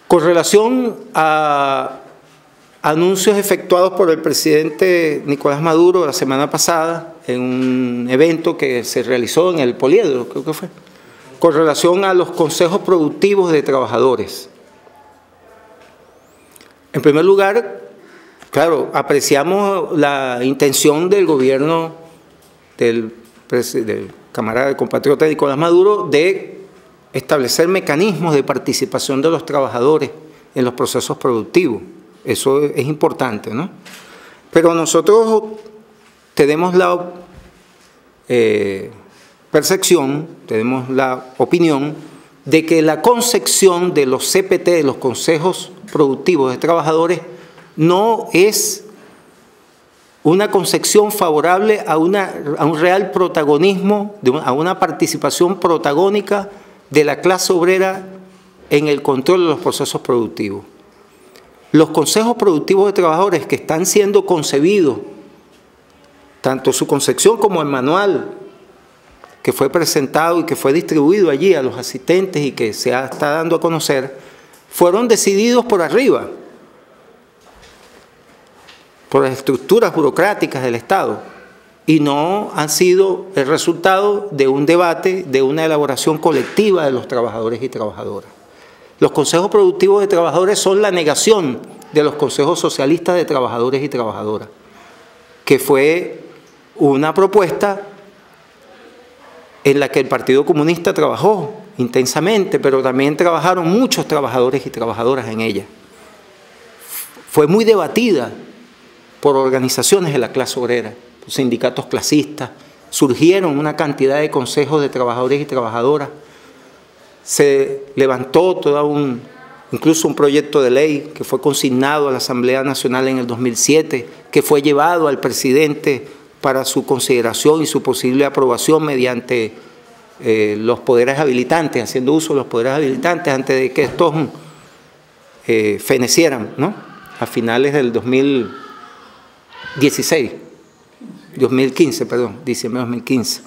Con relación a anuncios efectuados por el presidente Nicolás Maduro la semana pasada en un evento que se realizó en el Poliedro, creo que fue, con relación a los consejos productivos de trabajadores. En primer lugar, claro, apreciamos la intención del gobierno del camarada, del compatriota Nicolás Maduro, de establecer mecanismos de participación de los trabajadores en los procesos productivos. Eso es importante, ¿no? Pero nosotros tenemos la percepción, tenemos la opinión de que la concepción de los CPT, de los consejos productivos de trabajadores, no es una concepción favorable a un real protagonismo, a una participación protagónica de la clase obrera en el control de los procesos productivos. Los consejos productivos de trabajadores que están siendo concebidos, tanto su concepción como el manual que fue presentado y que fue distribuido allí a los asistentes y que se está dando a conocer, fueron decididos por arriba, por las estructuras burocráticas del Estado, y no han sido el resultado de un debate, de una elaboración colectiva de los trabajadores y trabajadoras. Los consejos productivos de trabajadores son la negación de los consejos socialistas de trabajadores y trabajadoras, que fue una propuesta en la que el Partido Comunista trabajó intensamente, pero también trabajaron muchos trabajadores y trabajadoras en ella. Fue muy debatida por organizaciones de la clase obrera, por sindicatos clasistas, surgieron una cantidad de consejos de trabajadores y trabajadoras, se levantó incluso un proyecto de ley que fue consignado a la Asamblea Nacional en el 2007, que fue llevado al presidente para su consideración y su posible aprobación mediante los poderes habilitantes, haciendo uso de los poderes habilitantes antes de que estos fenecieran, ¿no? A finales del 2015, perdón, diciembre de 2015.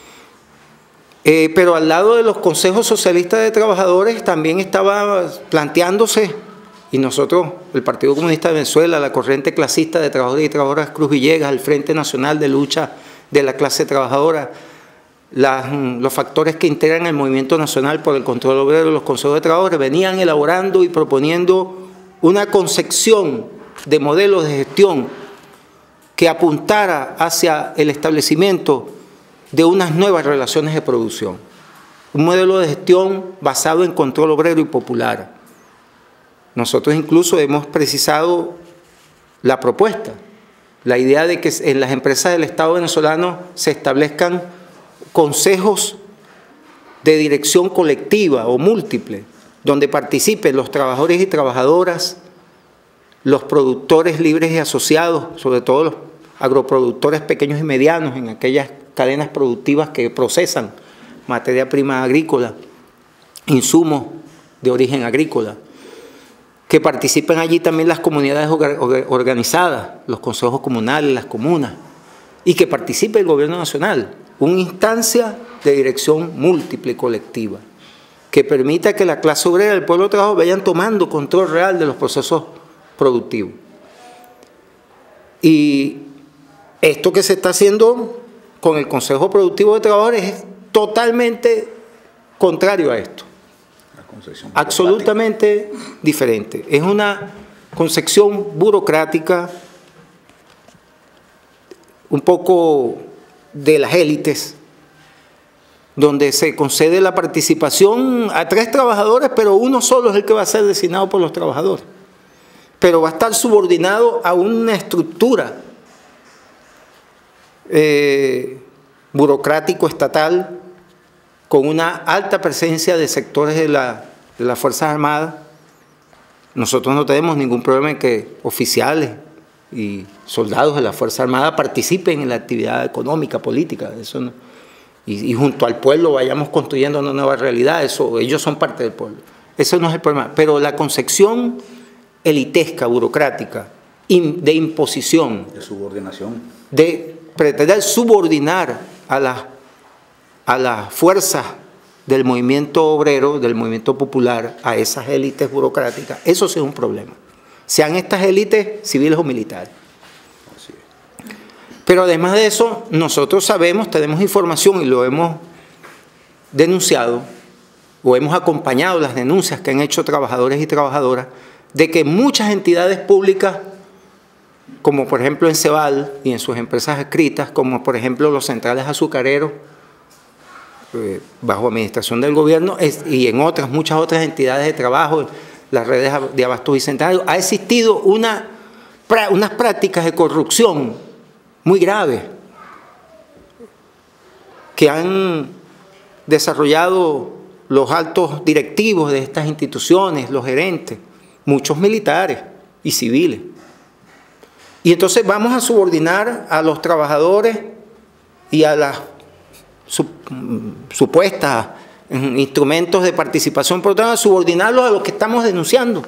Pero al lado de los consejos socialistas de trabajadores también estaba planteándose, y nosotros, el Partido Comunista de Venezuela, la corriente clasista de trabajadores y trabajadoras Cruz Villegas, el Frente Nacional de Lucha de la Clase Trabajadora, los factores que integran el Movimiento Nacional por el Control Obrero de los consejos de trabajadores, venían elaborando y proponiendo una concepción de modelos de gestión que apuntara hacia el establecimiento de unas nuevas relaciones de producción. Un modelo de gestión basado en control obrero y popular. Nosotros incluso hemos precisado la propuesta, la idea de que en las empresas del Estado venezolano se establezcan consejos de dirección colectiva o múltiple, donde participen los trabajadores y trabajadoras, los productores libres y asociados, sobre todo los agroproductores pequeños y medianos en aquellas cadenas productivas que procesan materia prima agrícola, insumos de origen agrícola, que participen allí también las comunidades organizadas, los consejos comunales, las comunas, y que participe el gobierno nacional, una instancia de dirección múltiple y colectiva, que permita que la clase obrera y el pueblo de trabajo vayan tomando control real de los procesos productivos. Y esto que se está haciendo con el Consejo Productivo de Trabajadores es totalmente contrario a esto. Absolutamente diferente. Es una concepción burocrática, un poco de las élites, donde se concede la participación a 3 trabajadores, pero uno solo es el que va a ser designado por los trabajadores. Pero va a estar subordinado a una estructura burocrático estatal con una alta presencia de sectores de las Fuerzas Armadas. Nosotros no tenemos ningún problema en que oficiales y soldados de la Fuerza Armada participen en la actividad económica, política, eso no, y junto al pueblo vayamos construyendo una nueva realidad, eso, ellos son parte del pueblo. Eso no es el problema, pero la concepción elitesca, burocrática, de imposición, de subordinación, de pretender subordinar a las fuerzas del movimiento obrero, del movimiento popular, a esas élites burocráticas, eso sí es un problema. Sean estas élites civiles o militares. Pero además de eso, nosotros sabemos, tenemos información y lo hemos denunciado, o hemos acompañado las denuncias que han hecho trabajadores y trabajadoras, de que muchas entidades públicas, como por ejemplo en Ceval y en sus empresas escritas, como por ejemplo los centrales azucareros, bajo administración del gobierno, y en muchas otras entidades de trabajo, las redes de Abasto Bicentenario, ha existido unas prácticas de corrupción muy graves que han desarrollado los altos directivos de estas instituciones, los gerentes, muchos militares y civiles. Y entonces vamos a subordinar a los trabajadores y a las supuestas instrumentos de participación, por tanto, subordinarlos a los que estamos denunciando,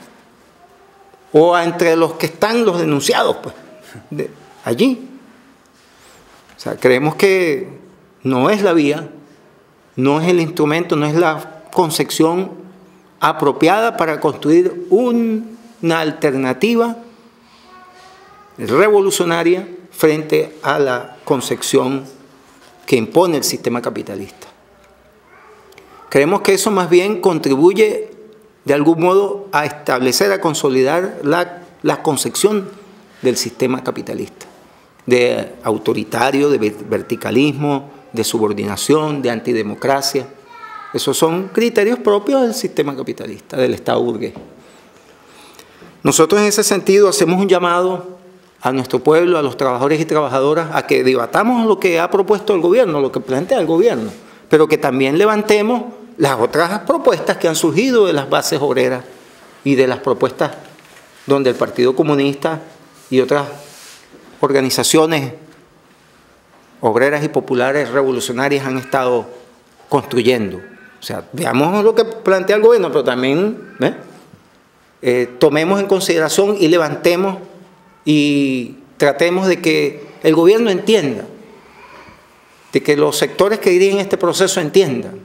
o entre los que están los denunciados, pues, allí. O sea, creemos que no es la vía, no es el instrumento, no es la concepción apropiada para construir una alternativa revolucionaria frente a la concepción que impone el sistema capitalista. Creemos que eso más bien contribuye de algún modo a establecer, a consolidar la concepción del sistema capitalista, de autoritario, de verticalismo, de subordinación, de antidemocracia. Esos son criterios propios del sistema capitalista, del Estado burgués. Nosotros en ese sentido hacemos un llamado a nuestro pueblo, a los trabajadores y trabajadoras, a que debatamos lo que ha propuesto el gobierno, lo que plantea el gobierno, pero que también levantemos las otras propuestas que han surgido de las bases obreras y de las propuestas donde el Partido Comunista y otras organizaciones obreras y populares revolucionarias han estado construyendo. O sea, veamos lo que plantea el gobierno, pero también tomemos en consideración y levantemos y tratemos de que el gobierno entienda, de que los sectores que dirigen este proceso entiendan,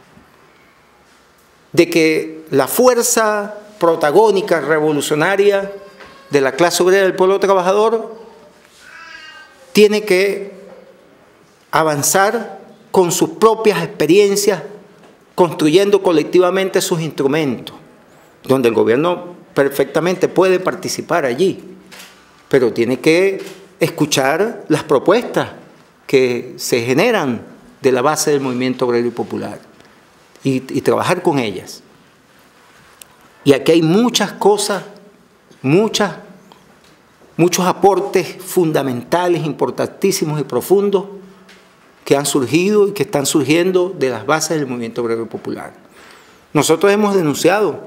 de que la fuerza protagónica, revolucionaria de la clase obrera del pueblo trabajador tiene que avanzar con sus propias experiencias, construyendo colectivamente sus instrumentos, donde el gobierno perfectamente puede participar allí, pero tiene que escuchar las propuestas que se generan de la base del movimiento obrero y popular y trabajar con ellas. Y aquí hay muchas cosas, muchos aportes fundamentales, importantísimos y profundos que han surgido y que están surgiendo de las bases del movimiento obrero y popular. Nosotros hemos denunciado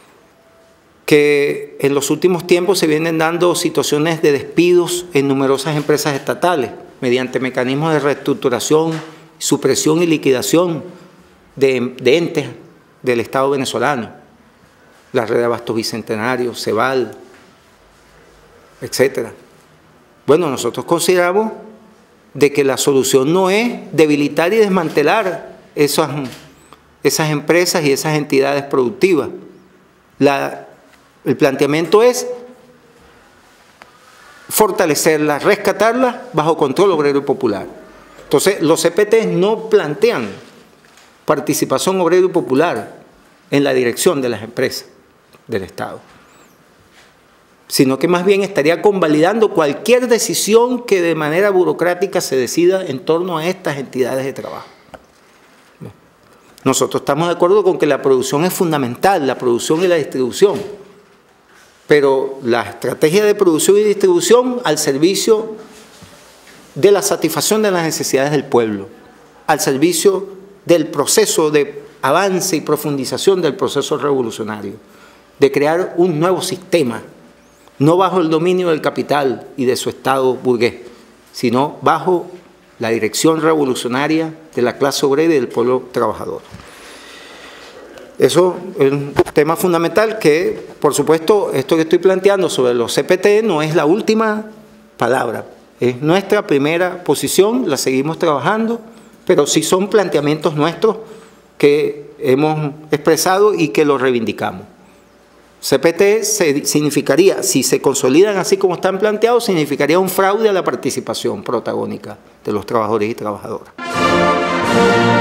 que en los últimos tiempos se vienen dando situaciones de despidos en numerosas empresas estatales mediante mecanismos de reestructuración, supresión y liquidación de entes del Estado venezolano, la red de Abasto Bicentenario, Ceval, etc. Bueno, nosotros consideramos de que la solución no es debilitar y desmantelar esas empresas y esas entidades productivas. El planteamiento es fortalecerlas, rescatarlas bajo control obrero y popular. Entonces, los CPT no plantean participación obrero y popular en la dirección de las empresas del Estado, sino que más bien estaría convalidando cualquier decisión que de manera burocrática se decida en torno a estas entidades de trabajo. Nosotros estamos de acuerdo con que la producción es fundamental, la producción y la distribución, pero la estrategia de producción y distribución al servicio de la satisfacción de las necesidades del pueblo, al servicio del proceso de avance y profundización del proceso revolucionario, de crear un nuevo sistema, no bajo el dominio del capital y de su Estado burgués, sino bajo la dirección revolucionaria de la clase obrera y del pueblo trabajador. Eso es un tema fundamental que, por supuesto, esto que estoy planteando sobre los CPT no es la última palabra, es nuestra primera posición, la seguimos trabajando, pero sí son planteamientos nuestros que hemos expresado y que lo reivindicamos. CPT significaría, si se consolidan así como están planteados, significaría un fraude a la participación protagónica de los trabajadores y trabajadoras.